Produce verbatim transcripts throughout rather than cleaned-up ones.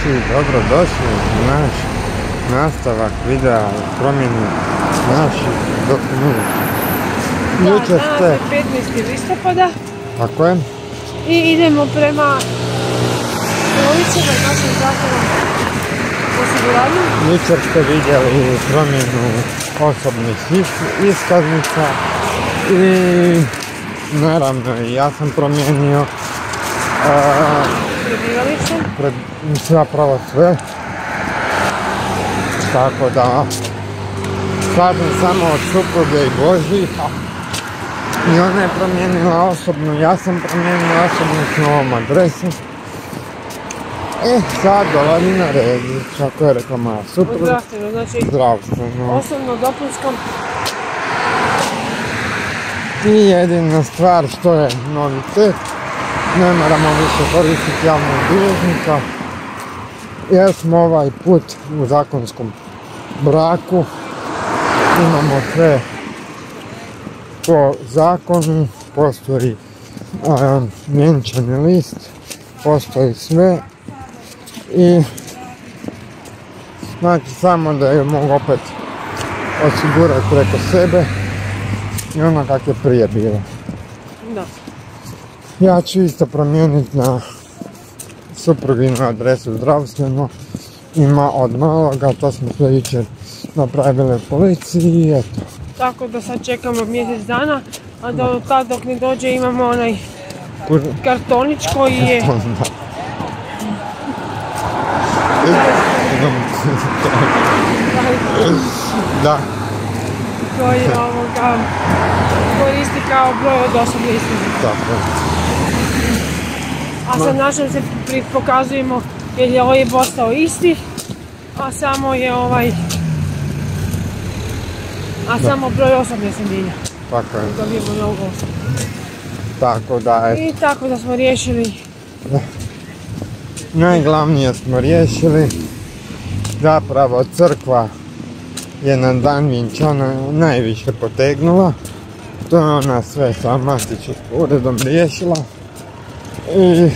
svi dobrodošli u naš nastavak videa o promjeni naših dokumenata. Da, danas je petnaesti listopada. Tako je. I idemo prema Lovićima i našem zakonom osiguranju. Jučer ste vidjeli promjenu osobnih iskaznica i naravno i ja sam promijenio prebivalište. Pred, zapravo sve. Tako da kažem samo od supruge i Boži. I ona je promijenila osobnu, ja sam promijenila osobnu s novom adresom. E, sad dolazi na red, kako je rekla moja supruga. Zdravstveno, znači Zdravstveno. osobno, dopunsko. I jedina stvar što je novitet, ne moramo više koristiti javnog bilježnika, jer smo ovaj put u zakonskom braku, imamo sve po zakonu, postoji um, vjenčani list, postoji sve i znači samo da je mogu opet osigurati preko sebe i ono kako je prije bilo. Da. Ja ću isto promijeniti na supruginu adresu zdravstveno, ima od maloga, to smo sve jučer napravili u policiji i eto. Tako da sad čekamo mjesec dana, a do tad dok ne dođe imamo onaj Kur... kartonić koji je... Da. Koji ovoga koristi kao broj od osobne iskaznice. Tako. A sa našom se pokazujemo jer je ovaj ostao isti, a samo je ovaj... A da. Samo broj osobne se mijenja. Tako je. Dobijemo novu osobu. Tako da je. I tako da smo riješili. Da. Najglavnije smo riješili. Zapravo crkva je na dan vjenčana najviše potegnula. To je ona sve sa matičnim uredom riješila. I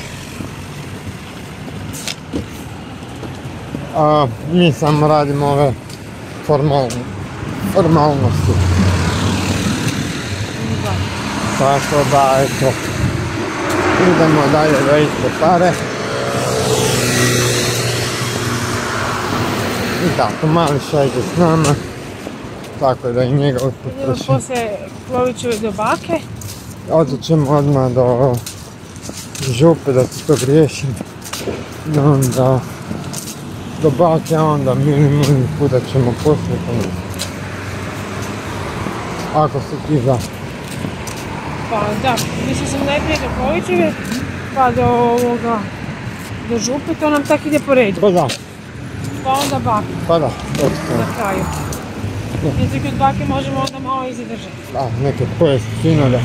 a, mi samo radimo ove formalne formalnosti. Da. Tako da, eto, idemo dalje da iste pare. I tako, mali šajde s nama, tako da i njega Idemo upotraši. poslije Lovićeve do bake. Odit ćemo odmah do župe da se to riješim. I onda do bake, a onda mili mili puta ćemo poslije pomoći. Ako se ti za. Pa da, mislio sam najprije do Lovićeve, pa do ovoga, do župe, to nam tak ide po redu. Pa da. Pa onda bake. Pa da, točno. Na kraju. Jer kod bake možemo onda malo i zadržati. Da, neke pojesti sinoda.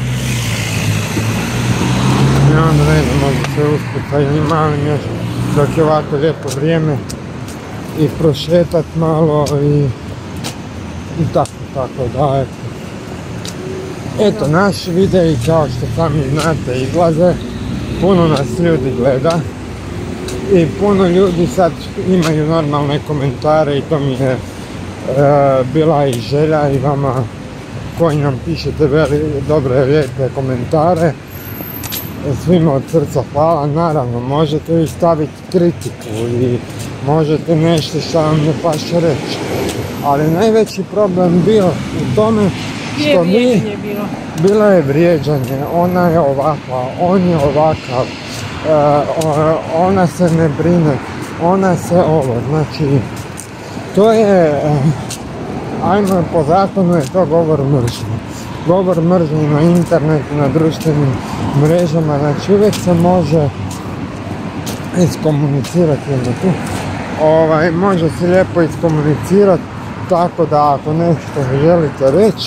I onda ne znam, možda se uspjeti sa jednim malim još, dok je ovako lijepo vrijeme. I prošetat malo i... I tako, tako da, eto. Eto, naši videi, kao što sami znate, izlaze. Puno nas ljudi gleda. I puno ljudi sad imaju normalne komentare i to mi je e, bila i želja i vama koji nam pišete veli, dobre, lijepe komentare. Svima od srca hvala, naravno možete vi staviti kritiku i možete nešto što vam ne paše reći. Ali najveći problem bio u tome što mi... Bilo je vrijeđanje, ona je ovakva, on je ovakav. Uh, ona se ne brine, ona se ovo, znači to je, uh, ajmo po zakonu je to govor mržnje. Govor mržnje na internetu, na društvenim mrežama, znači uvijek se može iskomunicirati jedno tu. Ovaj, može se lijepo iskomunicirati tako da ako nešto želite reći,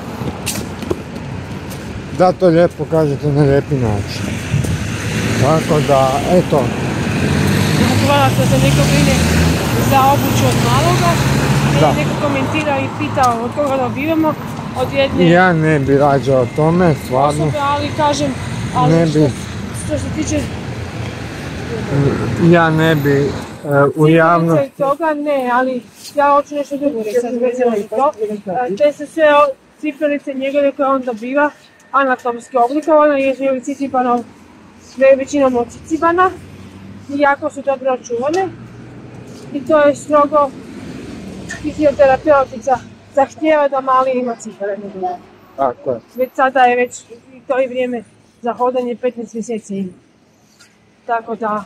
da to lijepo kažete na lijepi način. Tako da, eto. Hvala što se neko brine za obuću od maloga. Da. Neko komentira i pita od koga dobivamo. Od jedne... Ja ne bi rađao o tome, stvarno. Osobe, ali kažem, ali ne što, bi... što se tiče... Ja ne bi u javno... Cipelice i toga ne, ali ja hoću nešto drugo reći, sad vezano i to. E, Te se sve o- cipelice njegove koje on dobiva, anatomski oblikovane, jer je Cicibanov sve većinom od Cicibana i jako su dobro očuvane. I to je strogo fizioterapeutica zahtijeva da mali ima cipele. Tako je. Već sada je već i to i vrijeme za hodanje petnaest mjeseci ima. Tako da,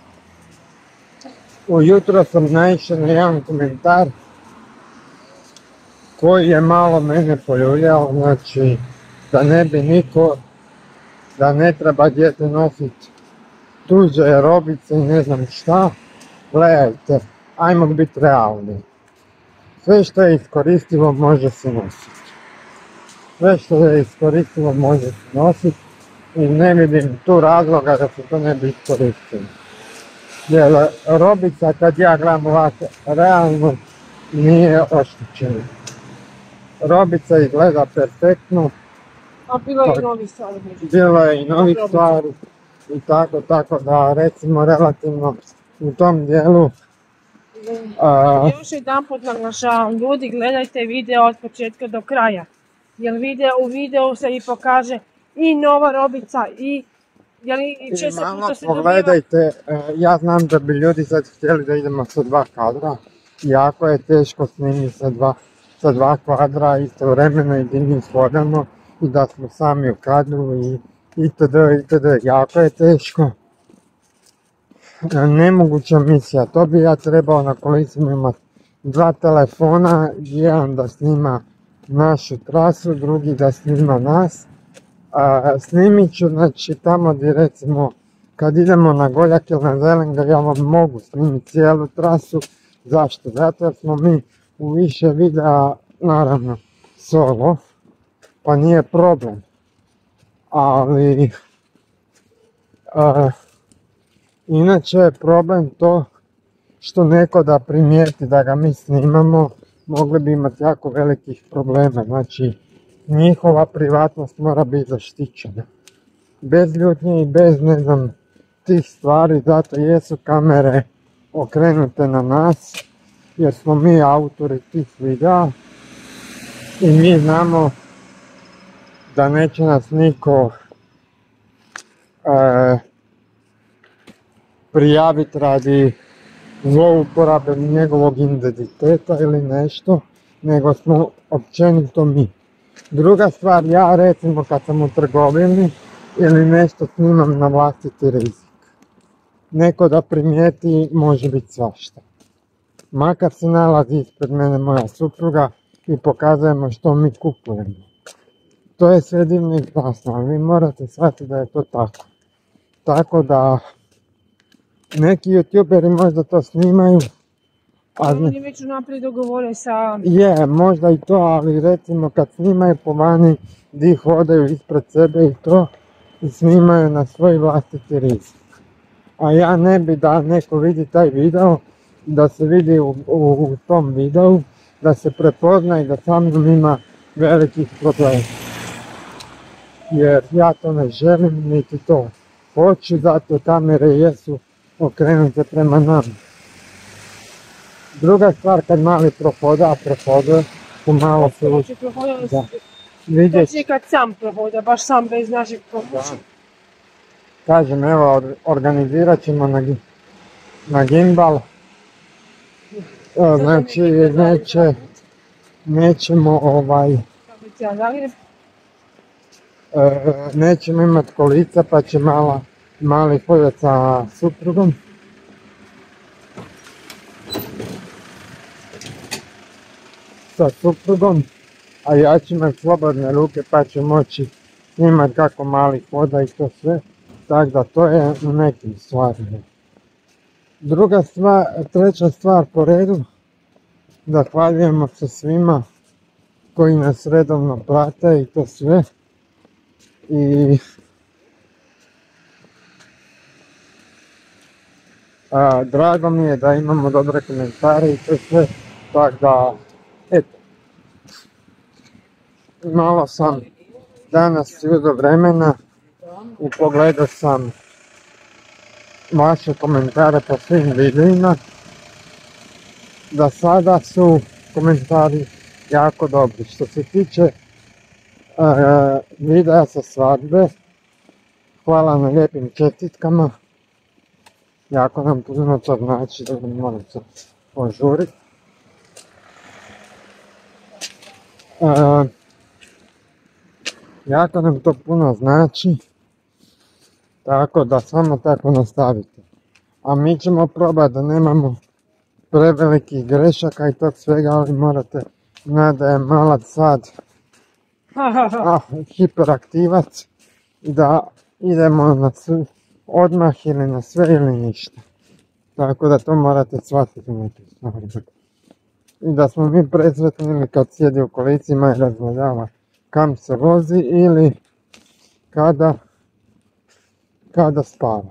Ujutro sam naišao na jedan komentar koji je malo mene poljuljao, znači da ne bi niko, da ne treba dijete nositi tuđe robice i ne znam šta. Gledajte, ajmo biti realni. Sve što je iskoristivo može se nositi. Sve što je iskoristivo može se nositi i ne vidim tu razloga da se to ne bi iskoristilo. Jer robica, kad ja gledam ovako realno, nije oštećena. Robica izgleda perfektno, a bilo je i novi stvari. bilo je i novih stvari i tako, tako da recimo relativno u tom dijelu a, Još jedan put naglašavam, ljudi gledajte video od početka do kraja. Jer video, u videu se i pokaže i nova robica i jer i i često malo puta se dobiva. pogledajte, e, ja znam da bi ljudi sad htjeli da idemo sa dva kadra, jako je teško snimiti sa dva, sa dva kadra istovremeno i da njih hodamo i da smo sami u kadru i itd. itd. Jako je teško. E, Nemoguća misija, to bi ja trebao na kolicima imati dva telefona, jedan da snima našu trasu, drugi da snima nas. A, snimit ću, znači tamo gdje recimo kad idemo na Goljak ili na Zelenga ja vam mogu snimiti cijelu trasu. Zašto? Zato jer smo mi u više videa, naravno, solo, pa nije problem. Ali, a, inače je problem to što neko da primijeti da ga mi snimamo, mogli bi imati jako velikih problema. Znači, njihova privatnost mora biti zaštićena. Bez ljutnje i bez, ne znam, tih stvari, zato jesu kamere okrenute na nas, jer smo mi autori tih videa i mi znamo da neće nas niko e, prijaviti radi zlouporabe njegovog identiteta ili nešto, nego smo općenito mi. Druga stvar, ja recimo kad sam u trgovini ili nešto snimam na vlastiti rizik. Neko da primijeti može biti svašta. Makar se nalazi ispred mene moja supruga i pokazujemo što mi kupujemo. To je sve divno i krasno, ali vi morate shvatiti da je to tako. Tako da neki youtuberi možda to snimaju, a zna- Oni već unaprijed dogovore sa... je, možda i to, ali recimo kad snimaju po vani di hodaju ispred sebe i to, i snimaju na svoj vlastiti rizik. A ja ne bi da neko vidi taj video, da se vidi u, u, u tom videu, da se prepozna i da sa mnom ima velikih problema. Jer ja to ne želim, niti to hoću, zato kamere jesu okrenute prema nama. Druga stvar, kad mali prohoda, a prohoduje, pomalo se uči. Znači, prohoda, Da. Vidjet Točnije kad sam prohoda, baš sam bez našeg pomoći. Kažem, evo, or- organizirat ćemo na, gi- na gimbal. E, Znači, neće, nećemo ovaj, Ja Zagreb, e, nećemo imati kolica pa će mala, mali hodati sa suprugom. Sa suprugom, a ja ću imati slobodne ruke pa ću moći snimati kako mali hoda i to sve. Tako da to je u nekim stvarima. Druga stvar, treća stvar po redu, zahvaljujemo se svima koji nas redovno prate i to sve. I a, drago mi je da imamo dobre komentare i to sve, tako da, eto, malo sam danas uzeo vremena i pogledao sam vaše komentare po svim videima. Da sada su komentari jako dobri. Što se tiče uh, videa sa svadbe, hvala na lijepim čestitkama. Jako nam puno to znači, da moram se požuriti. Uh, jako nam to puno znači, tako da samo tako nastavite. A mi ćemo probati da nemamo prevelikih grešaka i tog svega, ali morate znati da je malac sad ah, hiperaktivac i da idemo na sve, odmah ili na sve ili ništa. Tako da to morate shvatiti neke stvari. I da smo mi presretni ili kad sjedi u kolicima i razgledava kam se vozi ili kada, kada spava.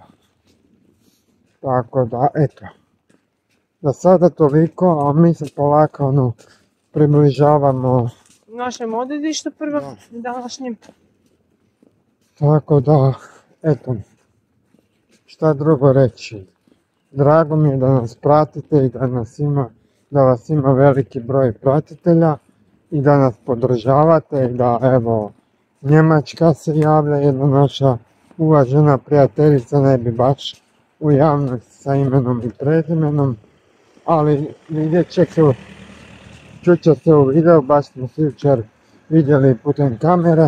Tako da, eto. Za sada toliko, a mi se polako ono, približavamo našem odredištu prvom današnjem. Tako da, eto, šta drugo reći. Drago mi je da nas pratite i da nas ima, da vas ima veliki broj pratitelja i da nas podržavate i da, evo, Njemačka se javlja, jedna naša uvažena prijateljica, ne bi baš u javnosti sa imenom i prezimenom, ali vidjet će se, čuće se u videu, baš smo se jučer vidjeli putem kamere.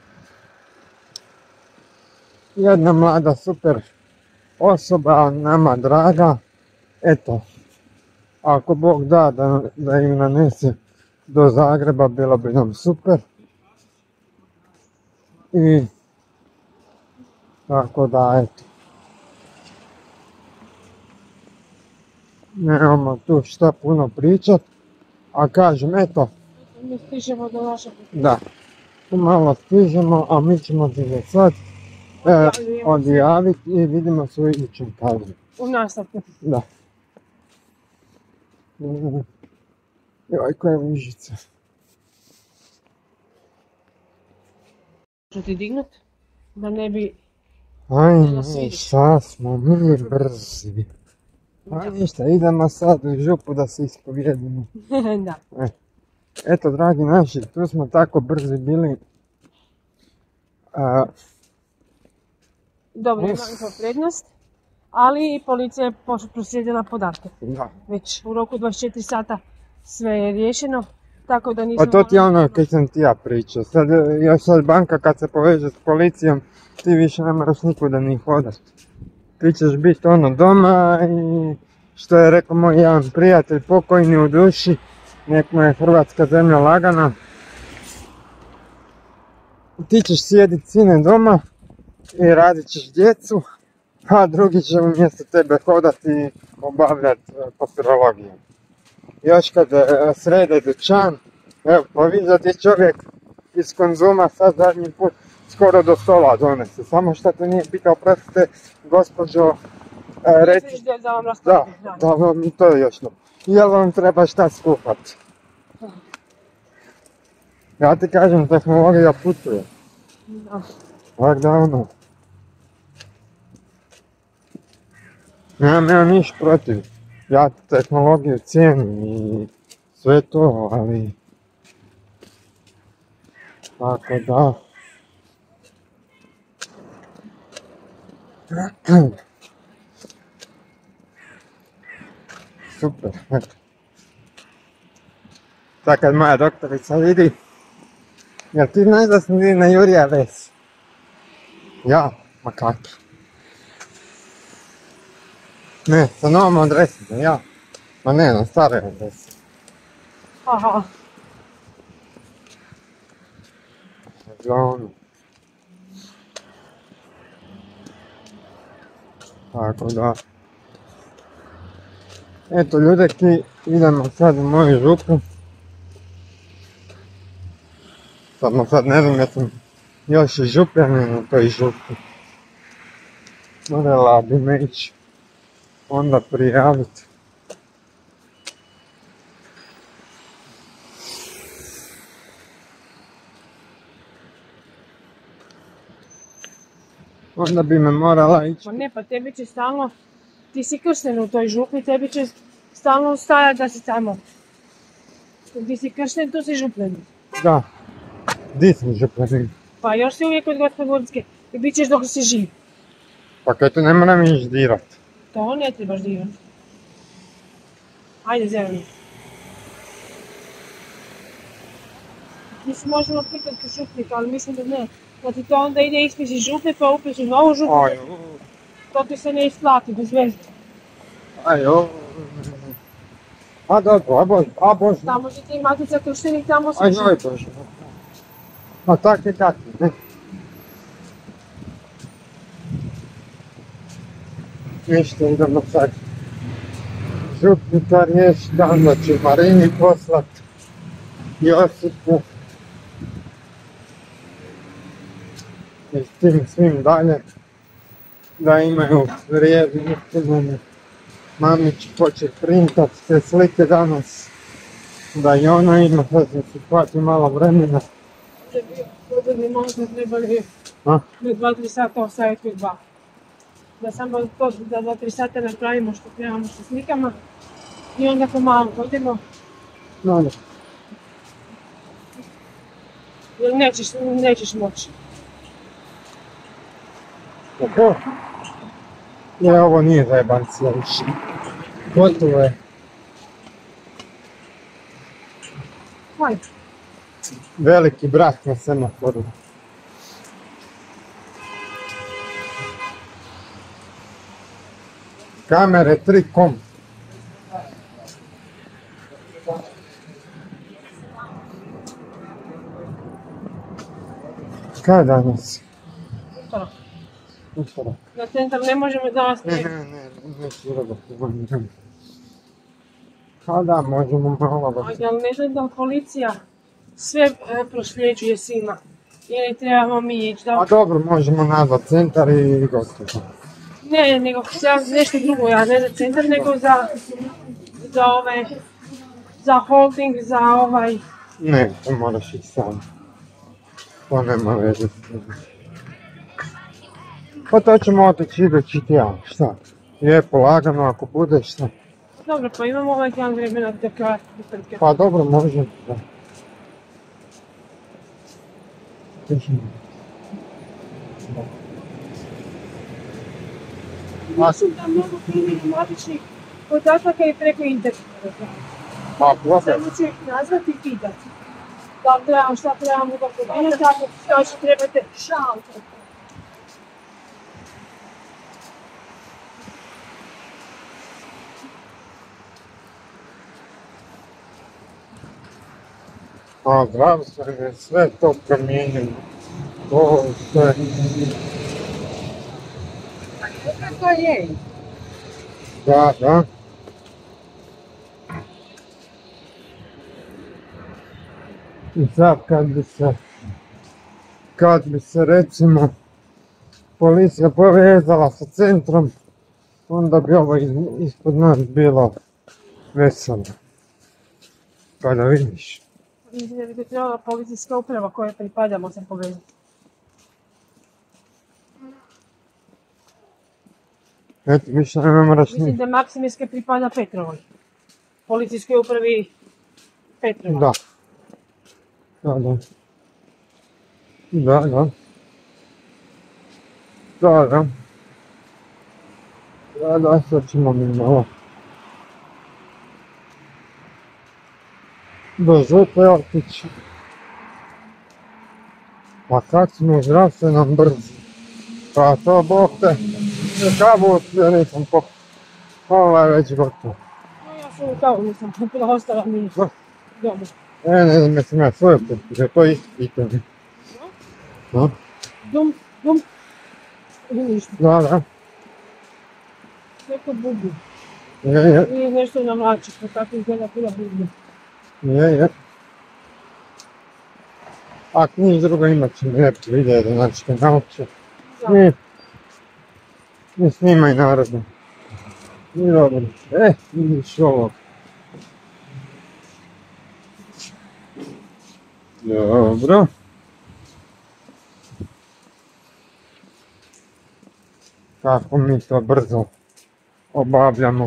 Jedna mlada super osoba, nama draga, eto, ako Bog da da, da im nanese do Zagreba, bilo bi nam super. I tako da, eto, nemamo tu šta puno pričat, a kažem, eto, Mi stižemo do našeg. da, tu malo stižemo, a mi ćemo se za sad e, odjaviti i vidimo se u idućem kadru. U nastavku. Da. Joj, koja je vižica. Možu ti dignut? Da ne bi... Ajme, šta smo mi brzi. A ništa, idemo sad u župu da se ispovijedimo. Da. E. Eto, dragi naši, tu smo tako brzi bili. A, Dobro, imali smo prednost, ali i policija je proslijedila podatke. da. Već u roku dvadeset četiri sata sve je riješeno, tako da nismo... Pa to ti je ono kaj sam ti ja pričao. Sad, još sad banka kad se poveže s policijom, ti više ne moraš nikuda ni hodat. Ti ćeš biti ono doma i što je rekao moj jedan prijatelj, pokojni u duši, nek mu je Hrvatska zemlja lagana. Ti ćeš sjedit sine doma i radit ćeš djecu, a drugi će umjesto tebe hodati i obavljati papirologiju. Još kad srede dućan, evo pa vidi da ti čovjek iz Konzuma sad zadnji put skoro do stola donese, samo što te nije pitao, prostite gospođo, e, reci, Da vam da, rastavim. da vam i to je još no. Jel vam treba šta skupat? Ja ti kažem, tehnologija putuje. Da. Ovak da ono. Nemam ja niš protiv. Ja tehnologiju cijenim i sve to, ali... Tako da... Super, eto. Sad kad moja doktorica vidi, jel ti znaš da sam ti na Jurija ves? Ja, ma kako? Ne, sa novom adresom, ja. Ma ne, na staroj adresi. Aha. Uglavnom. Tako da. Eto ljudeki, idemo sad u moju župu. Samo sad ne znam, ja sam još i župljanin u toj župi. Morala bi me ići onda prijaviti. Onda bi me morala ići. Ma ne, pa tebi će stalno, ti si kršten u toj župi, tebi će stalno stajati da si tamo. Ti si kršten, tu si župljen. Da. Di sam župljen? Pa još si uvijek od Gospodvorske i bit ćeš dok si živ. Pa kaj tu ne moram ići dirat. To ne trebaš dirati. Ajde, zeleni. Mi se možemo pitati u župnika, ali mislim da ne. Da ti to onda ide ispis iz župe, pa upis u novu župu. Aj, To ti se ne isplati, bez veze. aj, o. A dobro, a bož, a bož. Tamo će ti matica krštenik, tamo Aj, se aj, bož. A tak je tak, ne? Ništa, idemo sad. Župnika riješiti, onda će Marini poslat. Josipu. I s tim svim dalje. Da imaju vrijedi istinane. Mami će početi printat te slike danas. Da i ona ima, sad sam si hvati malo vremena. Ovdje bi možda trebali na dva tri sata ostaviti u dva. Da samo to, da dva tri sata napravimo što trebamo sa slikama. I onda pomalo hodimo. No, da. Jer nećeš, nećeš moći. Tako? Ne, ovo nije zajebancija više. Gotovo je. Hajde. Veliki brat na semaforu. Kamere tri kom. Kaj danas? To. Utorak. Na centar ne možemo danas Ne, ne, ne, neću urobati, uvodim. Pa da, možemo malo da... Ali ne znam da li policija sve e, prosljeđuje svima. Ili trebamo mi ići da... A dobro, možemo nazvat centar i gotovo. Ne, nego za nešto drugo, ja ne za centar, nego za... Za ove... Za holding, za ovaj... Ne, to moraš ići sam. To nema veze s tim. Pa to ćemo otići idući tjedan, šta? Lijepo, lagano, ako budeš šta. Dobro, pa imamo ovaj tjedan vremena do kraja utrke. Pa dobro, može. Da. Mislim da mnogo primjeri matičnih podataka i preko interneta. Pa, dobro. Samo ću ih nazvati i pitati. Da li trebamo, šta trebamo da podinati, ako što će trebate šalter. A zdravstvene, sve to promijenjeno. To sve. To je. Da, da. I sad kad bi se, kad bi se recimo policija povezala sa centrom, onda bi ovo iz, ispod nas bilo veselo. Kada vidiš. Mislim da bi to trebala policijska uprava kojoj pripadamo se povezati. Eto, više ne moraš Mislim ni... da Maksimirska pripada Petrovoj. Policijskoj upravi Petrovoj. Da. Da, da. Da, da. Da, da. Da, da, sad ćemo mi malo do župe otići. Pa kak smo u zdravstvenom brzi. Pa to, Bog te, kavu ja nisam popio. Ovo je već gotovo. No, ja sam u kavu nisam popila, ostala mi je doma. E, ne znam, jesam ja svoje popio, to je isto pitanje. No? Dum, dum. I ništa. Da, da. Neko bubu. Je, je, I nešto namlači, pa tako izgleda pila bubu. je, je. Ako niš drugo imat ćemo lijepo video da načite nauče. I, i snimaj narodno. I dobro. E, vidiš ovo. Dobro. kako mi to brzo obavljamo.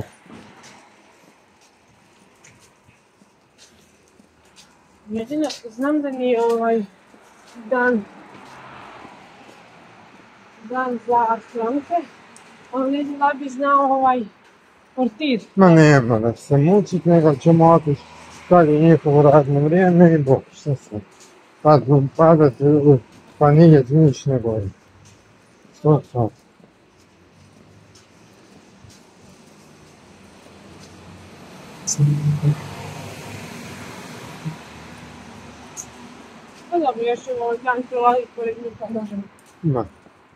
Jedino, znam da mi je ovaj dan, dan za stranke, ali ne znam da bi znao ovaj portir. Ma nema da se mučit, nego ćemo otići kad je njihovo radno vrijeme i bok, šta se. Kad vam padate, pa nije nič ne gori. Što to? Pa dobro, još ćemo ovaj dan prolaziti pored njih pa možemo. Da.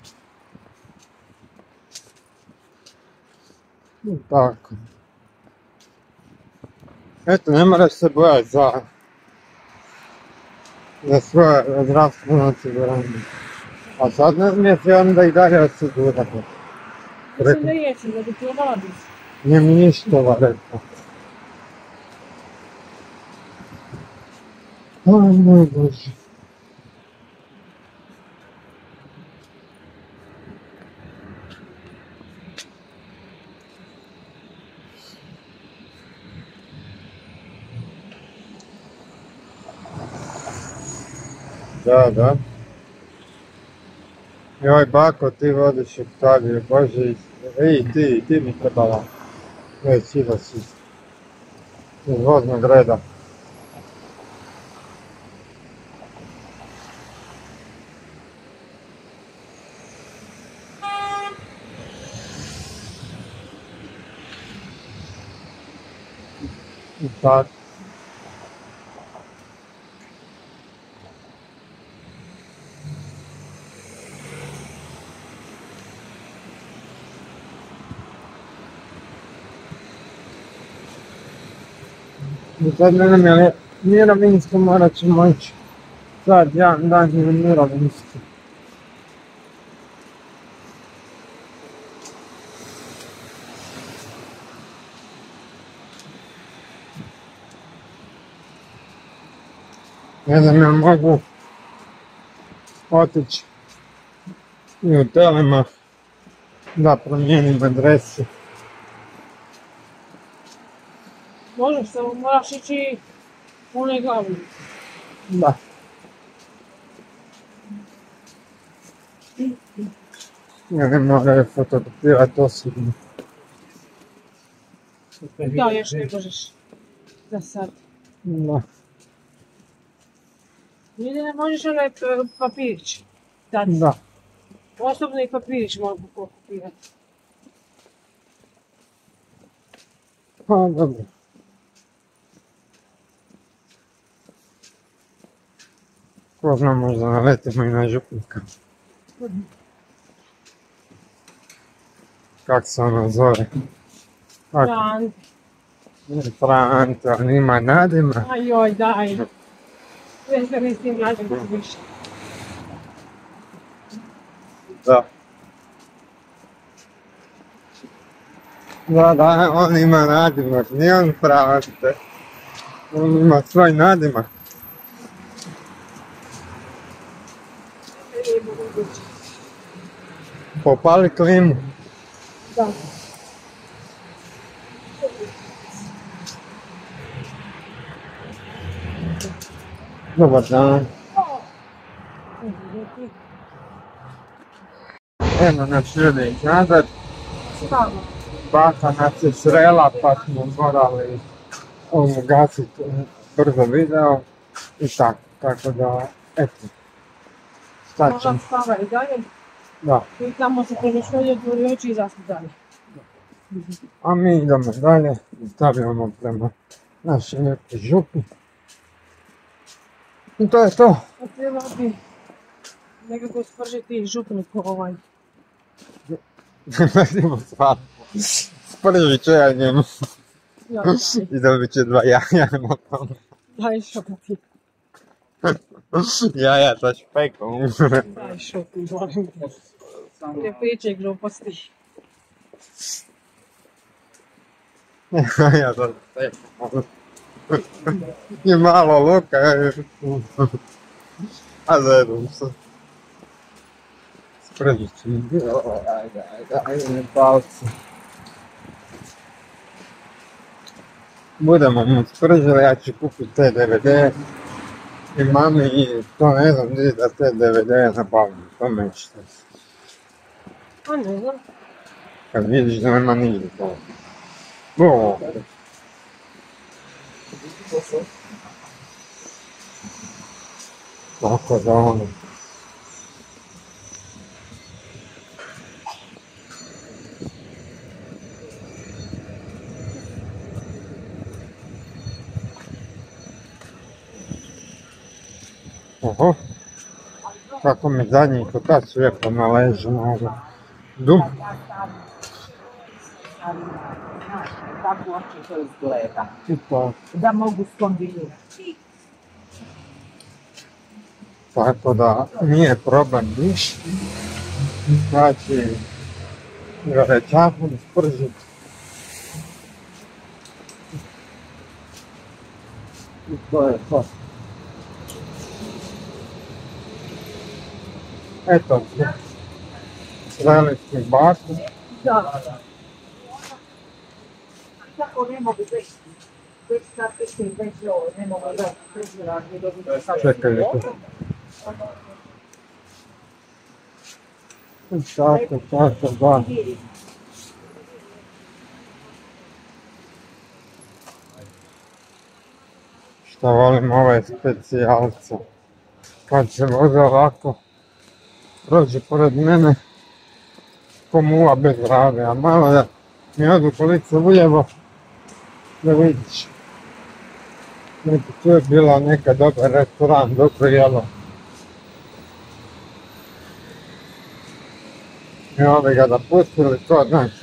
I tako. Eto, ne moraš se bojati za za svoje zdravstveno osiguranje. A sad ne smije se onda i dalje osigurati. Mislim da jesam, da bi trebala biti. Nije mi ništova rekao. Aj moj Bože. Da, da. Joj, bako, ti vodiš u Italiju, Bože, ej, ti, ti mi trebala već izaći iz iz voznog reda. I tako. I sad ne znam je li mirovinsko, morat ćemo ići sad jedan dan u mirovinsko. Ne znam ja mogu otići i u Telemach da promijenim adresu. Možeš, samo moraš ići u onaj glavni. Da. Ja ne moraju fotografirati osobno. Da, još ne možeš. Za sad. Da. Nije ne možeš onaj papirić dati. Da. Osobno i papirić mogu pokupirati. Pa dobro. Ko zna, možda naletimo i na župnika. Kak se ono zove? Frant. Frant, on ima nadima. Ajoj, daj. Već da ne s tim nađem se više. Da. Da, da, on ima nadimak, nije on Frante. On ima svoj nadimak. Popali klimu. Da. Dobar dan. Evo nas ljudi nazad. Stavno. Baka nas je srela pa smo morali ugasiti brzo video i tako, tako da, eto. Šta ćemo? Stava i dalje. Da. I tamo se prenošlje otvori oči i zasli dalje. A mi idemo dalje, stavljamo prema našoj lijepoj župi. I to je to. A treba bi nekako spržiti župniku ovaj. Idemo stvarno. Spržit ću ja njemu. Ja, daj. I dobit će dva jaja na tome. Daj šopati. Jaja sa špekom. Daj šopi, molim te. Ne pričaj gluposti. Jaja sa špekom. I malo luka. A zedom se. Pržići mi bilo, ajde, ajde, ajde, ne palci. Budemo mu spržili, ja ću kupiti te D V D i mami i to ne znam gdje da te D V D nabavim, to mećete. A ne znam. Kad vidiš da nema nigdje to. Bo. Tako da ono. Oho, kako mi zadnji kotač lijepo naleže na ovo. Dub. Kako uopće to izgleda. I to. Da mogu skombinirati. Tako da nije problem ništa. Znači, gorečakom spržiti. I to je to. Eto, zrelični baku. Da. Tako ne mogu već, već napisim, već ovo, ne mogu da prežirati, dobiti sad. Čekaj, to. Tako, tako, da. Šta volim ove specijalce. Kad se voze ovako, prođe pored mene, ko muva bez rade, a malo da mi odu kolice ulijevo, da vidiš. Neki tu je bila neka dobar restoran, dobro jelo. I ovi ga da pustili, to znači.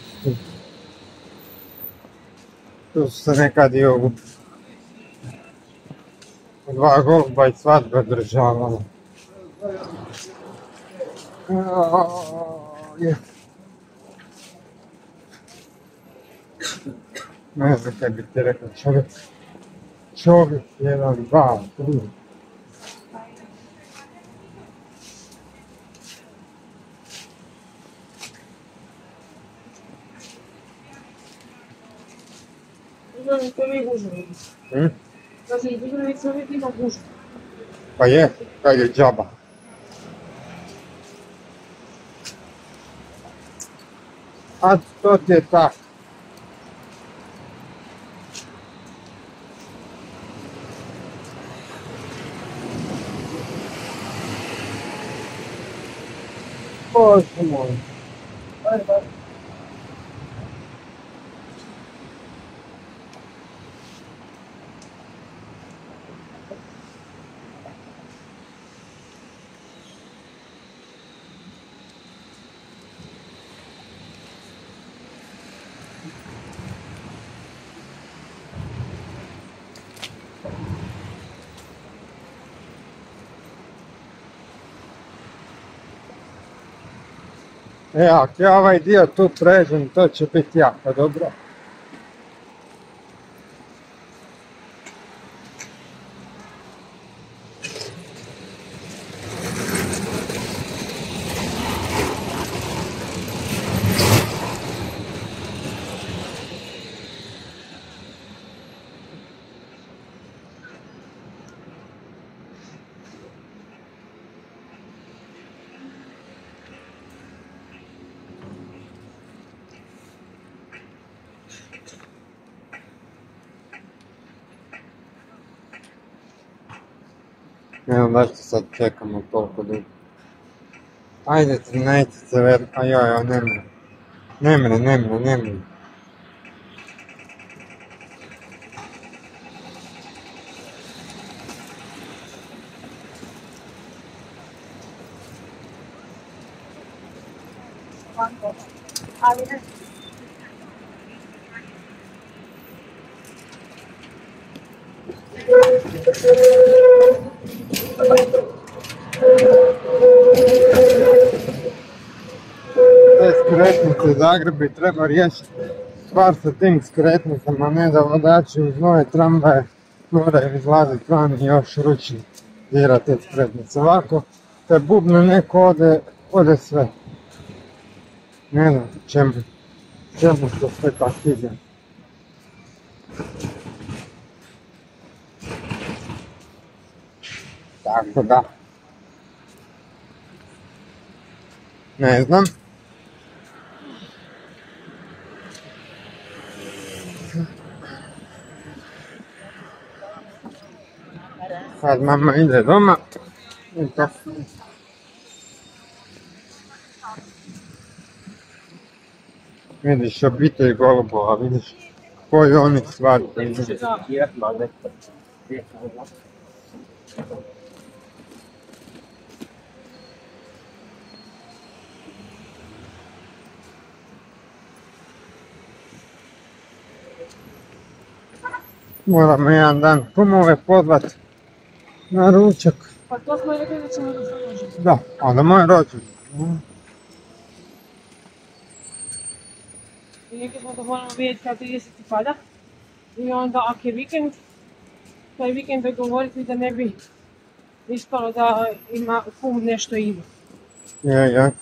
Tu su se nekad i u dva goluba i svadbe održavali. Ne znam kaj bi ti rekao, čovjek, čovjek, jedan, dva, tri. Znači, to mi gužili. Hm? Znači, gužili se uvijek ima gužu. Pa je, kaj je džaba. A to ti je tako. Bože moj. E, ako ja ovaj dio tu pređem, to će biti jako dobro. Ne znam da što sad čekamo toliko dugo. Ajde, trinaestice ver... A joj, joj, ne mre. Ne mre, ne mre, ne mre. Ali ne. Te skretnice Zagrebi treba riješiti stvar sa tim skretnicama, ne da vodači uz nove tramvaje moraju izlaziti van i još ručno dirati te skretnice. Ovako, te bubne neko ode ode sve. Ne znam čemu, čemu to sve tako ide. Tako da. Ne znam. Sad mama ide doma i to. Vidiš obitelj golubova, vidiš koji oni stvari. Moramo jedan dan kumove pozvat na ručak. Pa to smo rekli da ćemo da zamožemo. Da, onda moj rođendan. I rekli smo da moramo vidjeti kad trideset pada. I onda ako je vikend, taj vikend dogovoriti da ne bi ispalo da ima kum nešto ima. Je, je.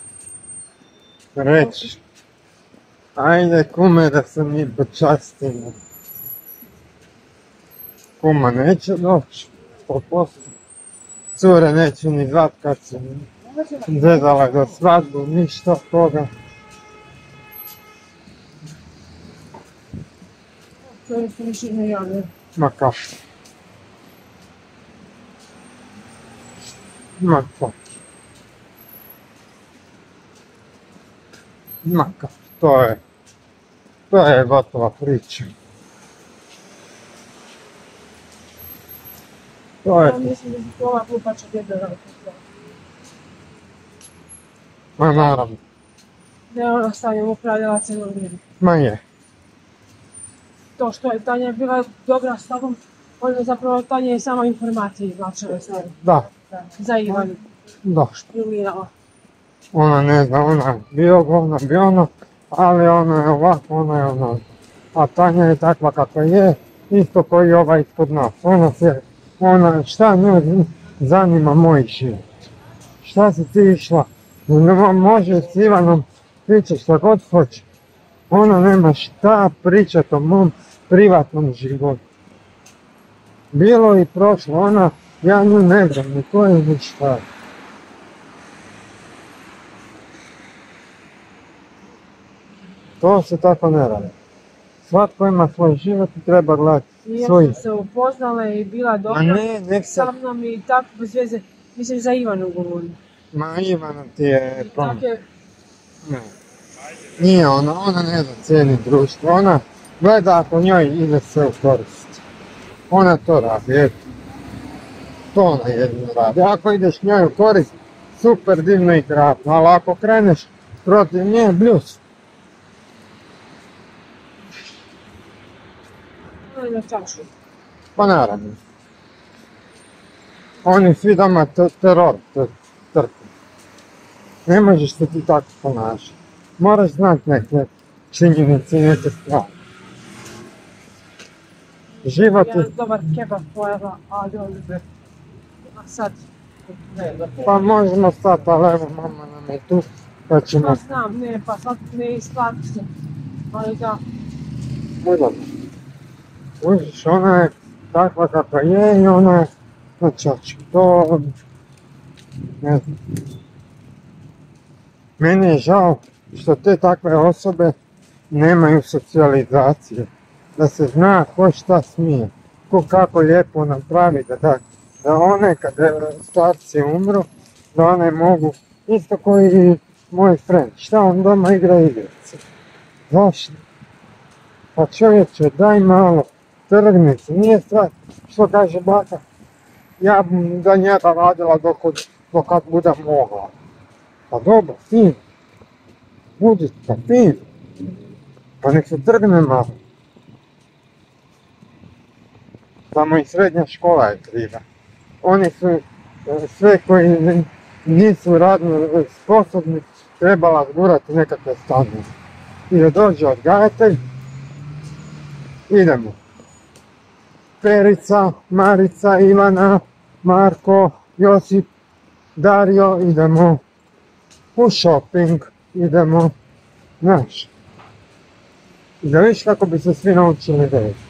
Reći. Ajde kume da se mi počastimo. Kuma neće doći, po poslu. Cure neće ni zvat kad se zezala do svadbu, ništa od toga. To se više ne javljaju. Ma kako? Ma kako? Ma kako? To je... To je gotova priča. To je... Ja mislim da se ova glupača djeda raditi. Ma naravno. Da je ona stanjem upravljala cijelo vrijeme. Ma je. To što je Tanja bila dobra s tobom, onda zapravo Tanja je sama informacije izvlačila s tobom. Da. Za Ivanu. Da. Julijala. Ona ne zna, ona je bio govna, bio ono, ali ona je ovako, ona je ono. A Tanja je takva kakva je, isto koji ova ispod nas. Ona se, ona, šta nju zanima moj život? Šta si ti išla? Može s Ivanom pričati šta god hoće. Ona nema šta pričati o mom privatnom životu. Bilo i prošlo, ona, ja nju ne znam, ni ko je ni šta. To se tako ne radi. Svatko ima svoj život i treba gledati svoj. Ja sam se upoznala i bila dobra ne, nek se... sa mnom i tako bez veze, mislim za Ivanu govorim. Ma Ivana ti je pom... Je... Ne. Nije ona, ona ne zna cijeni društvo, ona gleda ako njoj ide sve u korist. Ona to radi, eto. To ona jedino radi. Ako ideš njoj u korist, super, divno i krasno, ali ako kreneš protiv nje, bljus. Ona ima čašu. Pa naravno. Oni svi doma teror trpe. Ne možeš se ti tako ponašati. Moraš znati neke činjenice i neke stvari. Život je... Jedan dobar kebab pojela, ali on je... A sad... Pa možemo sad, ali evo mama nam je tu, pa ćemo... Pa znam, ne, pa sad ne isplati se. Ali da... Udobno. Užiš, ona je takva kakva je i ona je na čaču. To... Ne znam. Meni je žao što te takve osobe nemaju socijalizacije. Da se zna ko šta smije, ko kako lijepo napravi, da, da, da one kada starci umru, da one mogu, isto koji i moj friend, šta on doma igra igrice. Zašto? Pa čovječe, daj malo, trgni se, nije stvar, što kaže baka, ja bi za njega radila dok, dok budem mogla. Pa dobro, fin, budi pa fin, pa nek se trgne malo. Samo i srednja škola je kriva. Oni su sve koji nisu radno sposobni trebala zgurati nekakve stanove. I da dođe odgajatelj, idemo. Perica, Marica, Ivana, Marko, Josip, Dario, idemo u shopping, idemo, znaš. I da vidiš kako bi se svi naučili vezati.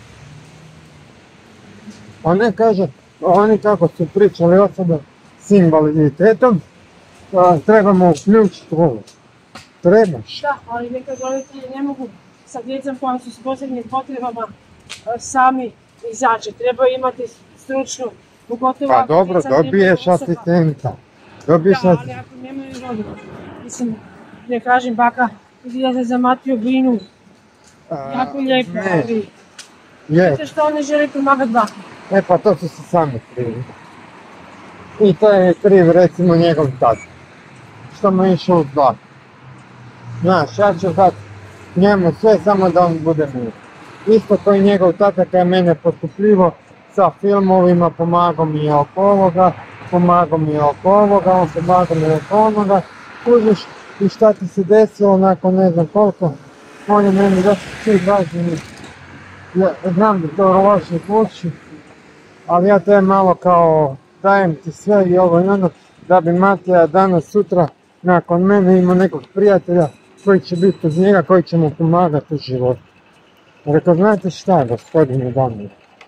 Pa ne kaže, oni kako su pričali osobe s invaliditetom, a, trebamo uključiti ovo. Trebaš. Da, ali nekad roditelji ne mogu sa djecom koja su s posebnim potrebama e, sami izaći. Treba imati stručnu, pogotovo Pa ako dobro, djeca nemaju dobiješ osoba. asistenta. Dobiješ Da, ali asistenta. ako nemaju roditelja. Mislim, ne kažem baka, vidi se za Matiju Binu, jako lijepo, Ne, ali je. vidite što on ne želi pomagati baki. E pa to su se sami krivi. I to je kriv recimo njegov tata. Što mu je išao u dva. Znaš, ja ću dat njemu sve samo da on bude mir. Isto to i njegov tata kad je mene potkupljivo sa filmovima, pomagao mi je oko ovoga, pomagao mi je oko ovoga, on pomagao mi je oko onoga. Kužiš, i šta ti se desilo nakon ne znam koliko, on je meni da su svi građani. Ja znam da to loše zvuči, ali ja te malo kao dajem ti sve i ovo i ono, da bi Matija danas sutra nakon mene imao nekog prijatelja koji će biti uz njega, koji će mu pomagati u životu. Rekao, znate šta, gospodine Damir,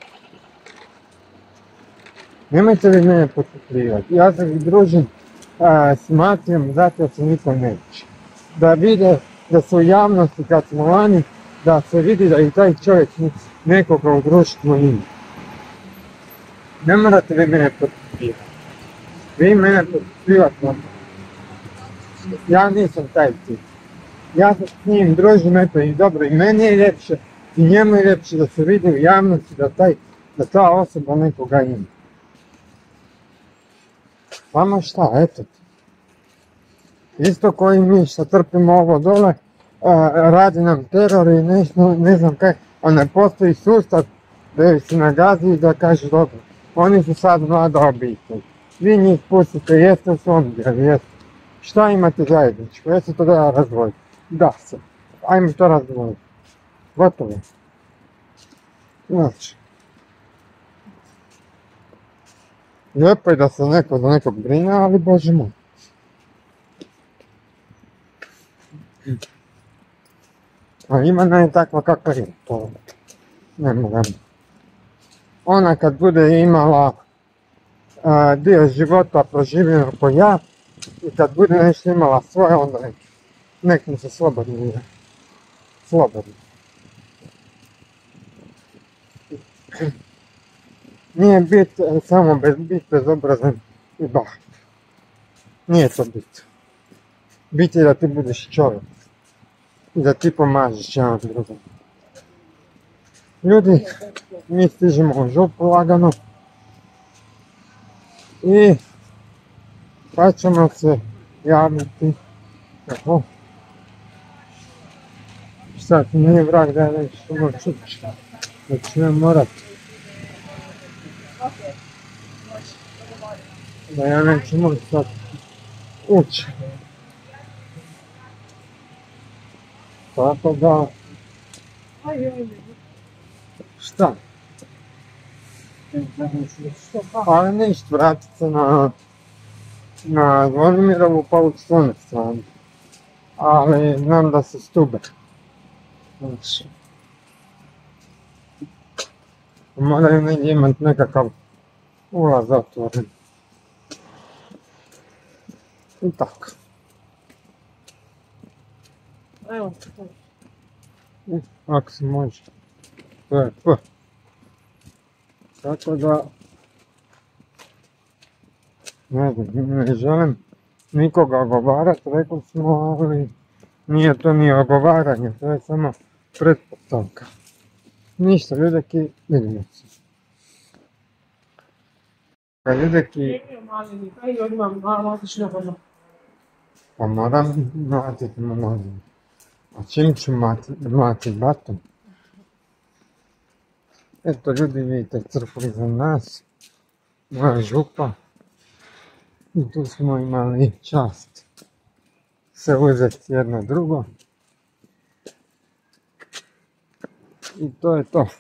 nemojte vi mene potkupljivati, ja se družim a, s Matijom zato se niko neće. Da vide da su u javnosti kad smo vani, da se vidi da i taj čovjek nekoga u društvu ima. Ne morate vi mene potkupljivati. Vi mene potkupljivati morate. Ja nisam taj tip. Ja se s njim družim, eto i dobro, i meni je ljepše, i njemu je ljepše da se vidi u javnosti da, taj, da ta osoba nekoga ima. Samo šta, eto ti. Isto koji mi što trpimo ovo dole, a, radi nam teror i nešto, ne znam kaj, a ne postoji sustav da ih se nagazi i da kaže dobro, oni su sad mlada obitelj. Vi njih pustite, jeste u svom djelu, jeste. Šta imate zajedničko? Jeste to da razvojiti? Da se. Ajmo to razvojiti. Gotovo. Znači. Lijepo je da se neko za nekog brine, ali bože moj. A Ivana je takva kakva je, to ne moram. Ona kad bude imala a, dio života proživljeno ko ja, i kad bude nešto imala svoje, onda nek, nek mi se slobodno je. Slobodno. Nije bit samo bez, bit bezobrazan i bahat. Nije to bit. Bit je da ti budeš čovjek. I da ti pomažeš jedan drugom. Ljudi, mi stižemo u župu lagano. I pa ćemo se javiti. Tako. Šta ti nije vrag da ja nešto moram čuti. Da ću ne morat. Da ja neću morat sad ući. Tako da... Šta? Ali ništa, vratit se na... na Zvonimirovu pa ući s one strane. Ali znam da se stube. Znači... Moraju negdje imat nekakav ulaz otvoren. I tako. Evo, E, ako se može. To je to. Tako da... Ne znam, ne želim nikoga ogovarat, rekli smo, ali nije to ni ogovaranje, to je samo pretpostavka. Ništa, ljudeki, vidimo se. Kad ljudeki... i odmah malo otišli na. Pa moram mlatiti molim. A čim ću mlatiti batom? Eto ljudi, vidite, crkva iza nas, moja župa. I tu smo imali čast se uzeti jedno drugo. I to je to.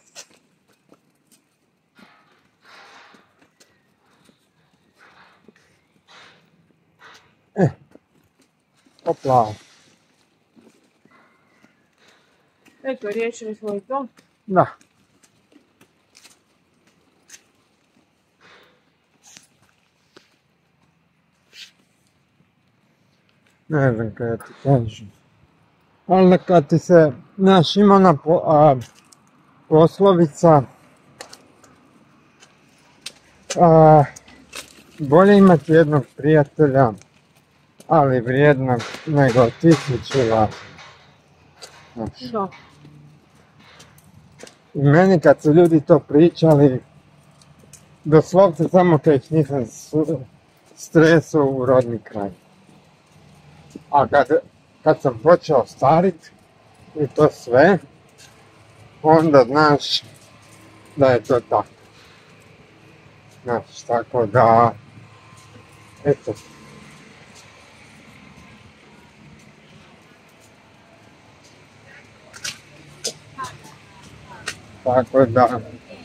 E, Opla. Eto, riješili smo i to. Da. Ne znam kada ti kažem. Ali kad ti se, znaš, ima ona po, a, poslovica, a, bolje imati jednog prijatelja, ali vrijednog nego tisuću lažnih. Znaš. Da. I meni kad su ljudi to pričali, doslovce samo kad ih nisam stresao u rodni kraj. A kad, kad sam počeo starit i to sve, onda znaš da je to tako. Znaš, tako da, eto. Tako da,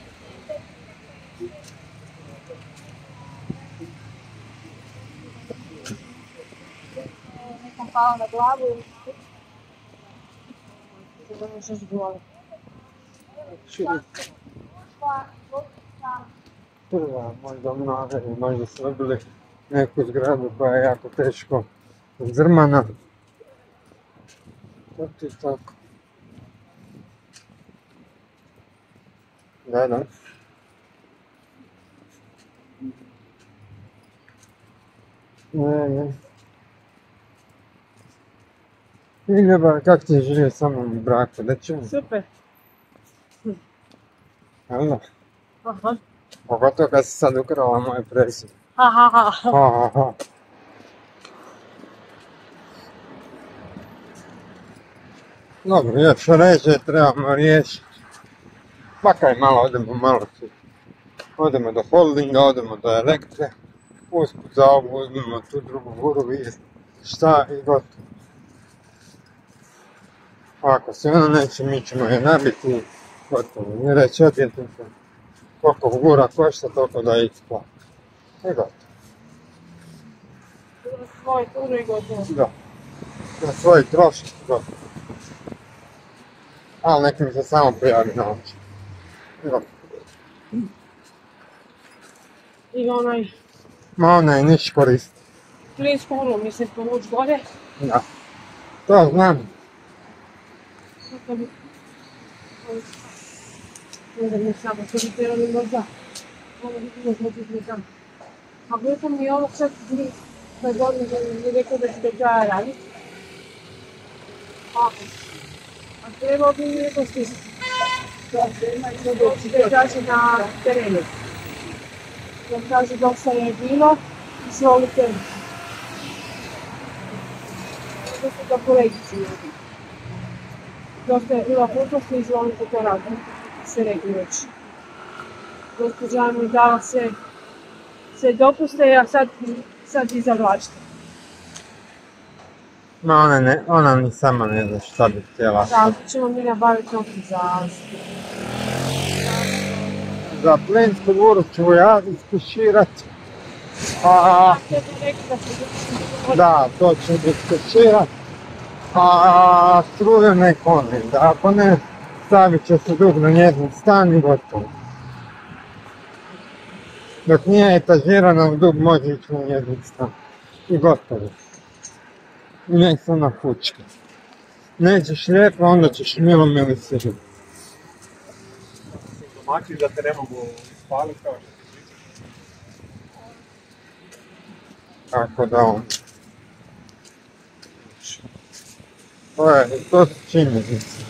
Nekom pao na glavu i... Ovo što zbole. prva možda mnoge, možda su dobili neku zgradu koja je jako teško zrmana. To ti tako. Da, da. Ne, ne. I ljubav, kak ti je živio samo u braku, da ćemo? Super. Jel da? Aha. Pogotovo kad si sad ukrala moje presude. Ha, ha, ha. Ha, ha, ha. Dobro, još reže trebamo riješiti. Pa kaj malo odemo malo tu. Odemo do holdinga, odemo do Elektre. Usput za ovu uzmemo tu drugu guru, vidjeti šta i gotovo. Ako se ono neće, mi ćemo je nabiti i gotovo. I reći odvjetniku koliko gura košta, toliko da ih plati. I gotovo. Svoj turu i gotovo. Da. Na svoj trošak, gotovo. Ali nek mi se samo prijavi na oči. I gotovo. I onaj Ma onaj niš koristi. plinsku uru, mislim, povuć gore. Da. To znam. Sada bi... Ne znam, ne samo, to bi trebali možda. Ovo bi bilo zločiti tam. A bilo mi ovo sad dvije, da godine mi rekao da će do kraja raditi. A, a trebao bi mi rekao stisati. Da, da kaže na terenu. Da kaže dosta je bilo, izvolite. Da se da kolegici ljudi. Dosta je bila putost, izvolite to raditi. Se rekli već. Gospođa mi dala sve, sve dopuste, a sad, sad i zavlačite. Ma ona, ne, ona ni sama ne zna šta bi htjela. Da, ćemo mi nabaviti noki za... Za plinsku guru ću ja iskuširat. A, Ja sam rekla da se... da, to ću iskuširat. A struju nek oni, da ako ne, stavit će se dug na njezin stan i gotovo. Dok nije etažirano, dug može ići na njezin stan. I gotovo. I nek se ona fučka. Nećeš lijepo, onda ćeš milom ili sirom. Domaći da te ne mogu ispaliti kao što ti pričaš. Tako da on. To je, to su činjenice.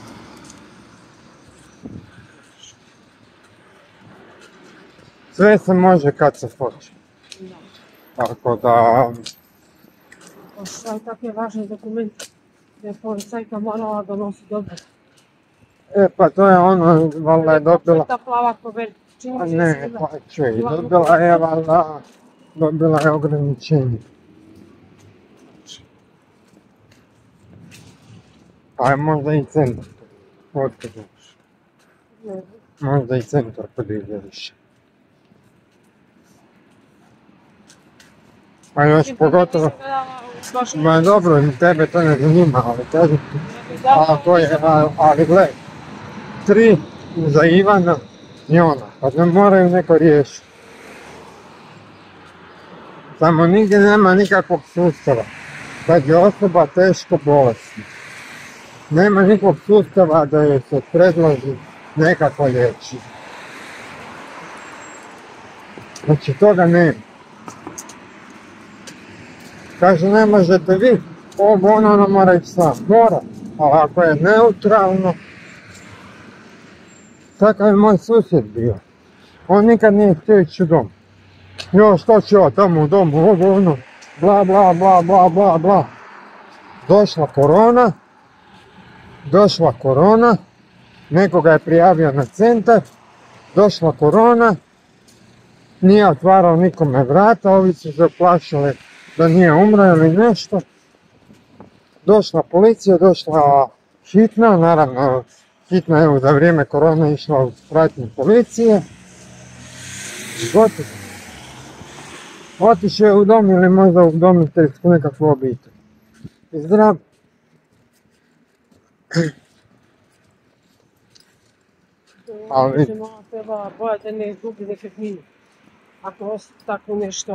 Sve se može kad se hoće. Tako da... Ovo je tako je važan dokument da je policajka morala donositi dobro. E pa to je ono, valjda je dobila... Ta plava koverta, čini A mi se ne, da pa čuj, dobila je valjda... Dobila je ograničenje. Pa je možda i centar. Otkud znaš? ne, Možda i centar podiže više. A još I pogotovo... mislim da baš ne. Ma dobro, tebe to ne zanima, ali kažem ti. A to je, a- ali gle, tri za Ivana i ona, pa ne moraju neko riješiti. Samo nigdje nema nikakvog sustava, kad je osoba teško bolesna. Nema nikakvog sustava da joj se predloži nekako liječenje. Znači toga nema. Kaže, ne možete vi, ovo ono, ono mora ići sam. Mora, ali ako je neutralno, takav je moj susjed bio. On nikad nije htio ići u dom. Jo, što ću ja tamo u domu, ovo ono, bla bla bla bla bla bla. Došla korona, došla korona, nekoga je prijavio na centar, došla korona, nije otvarao nikome vrata, ovi su se plašili da nije umro ili nešto. Došla policija, došla hitna, naravno hitna je za vrijeme korone išla u pratnju policije. Gotovo. Otišao je u dom ili možda u udomiteljsku nekakvu obitelj. I zdrav. Ali- Se malo treba bojati da ne izgubi nekretninu. Ako ostane tako nešto.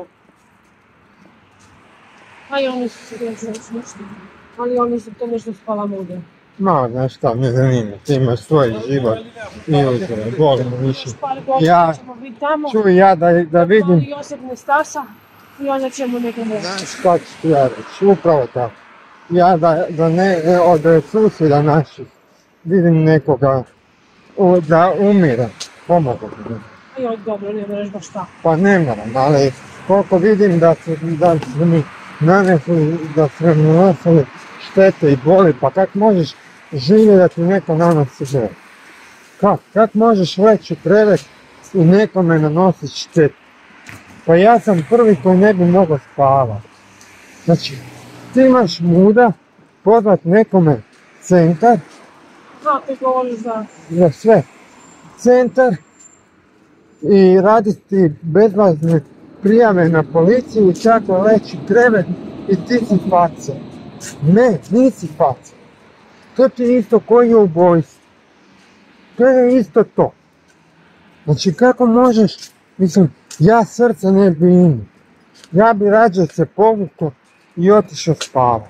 A i oni su se desili nešto. Ali oni su to nešto spala mude. Ma, znaš šta, me zanima, ti imaš svoj život i uzore, volim više. Par godina Ja, ćemo biti tamo. čuj ja da, da vidim, I Josip ne stasa. I onda ćemo nekam reći. znaš šta ću ti ja reći, upravo tako. Ja da, da ne, od susjeda naših vidim nekoga u- da umire, pomogu mi. Joj, dobro, ne moraš baš tako. Pa ne moram, ali koliko vidim da su, da su mi nanesli, da su mi nanesli štete i boli, pa kak možeš živjeti da ti neko nanosi bol? Kak? Kak možeš leći u krevet i nekome nanositi štetu? Pa ja sam prvi koji ne bi mogao spavati. Znači, ti imaš muda pozvat nekome centar Ha, ti govoriš za... za sve. Centar i raditi bezvazne prijave na policiju i čak leći krevet i ti si faca. Ne, nisi faca. To ti je isto koji je ubojstvo. To je isto to. Znači kako možeš, mislim, ja srce ne bi imao. Ja bi rađe se povukao i otišao spavati.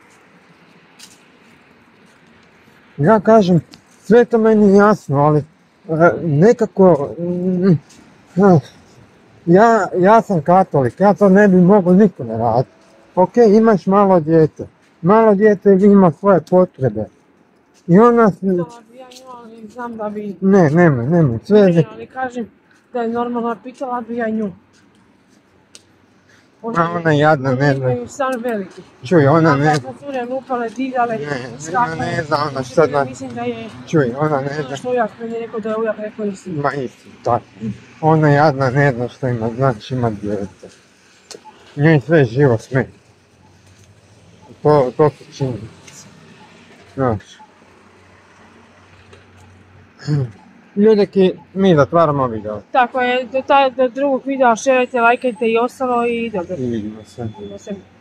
Ja kažem, sve to meni je jasno, ali e, nekako, mm, eh, ja, ja sam katolik, ja to ne bi mogao nikome raditi. Ok, imaš malo dijete, malo dijete ima svoje potrebe. I ona, Pitala bi ja nju, ali znam da bi... ne, nemoj, nemoj, sve, Ne, ali kažem da je normalno, pitala bi ja nju. a ona jadna ne zna, Imaju stan veliki. čuj, ona ne A zna, kako cure lupale, divljale, ne, ona skakale. ne zna, ona šta zna, Mislim da je... čuj, ona ne zna, Što ujak, meni je rekao da je ujak rekao istinu. ma isti, tako, ona jadna ne zna što ima, znači ima dijete. Njoj sve živo smeta. To, to su činjenice. Znaš. Ljudeki, mi zatvaramo video Tako je, do, taj, do drugog videa šerajte, lajkajte i ostalo i dobro. i vidimo se. Vidimo se.